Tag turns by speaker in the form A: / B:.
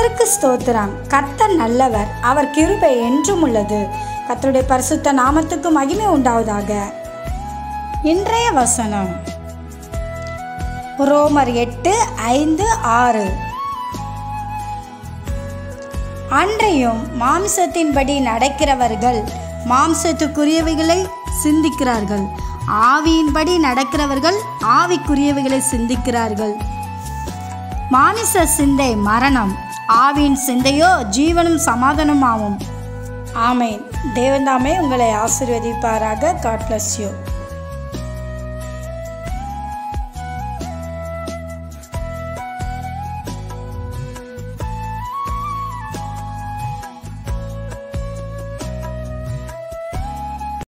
A: கர்த்தருக்கு ஸ்தோத்திரம். கர்த்தர் நல்லவர், அவர் கிருபை என்றும் உள்ளது. கர்த்தருடைய பரிசுத்த நாமத்துக்கு மகிமை உண்டாவதாக. இன்றைய வசனம் ரோமர் 8:5-6. அன்றையும் மாம்சத்தின்படி நடக்கிறவர்கள் மாம்சத்துக்குரியவைகளை சிந்திக்கிறார்கள், ஆவியின்படி நடக்கிறவர்கள் ஆவிக்குரியவைகளை சிந்திக்கிறார்கள். மாமிச சிந்தை மரணம், ஆவியின் சிந்தையோ ஜீவனும் சமாதானமாகும். ஆமேன். தேவன் தாமே உங்களை ஆசீர்வதிப்பாராக. God bless you.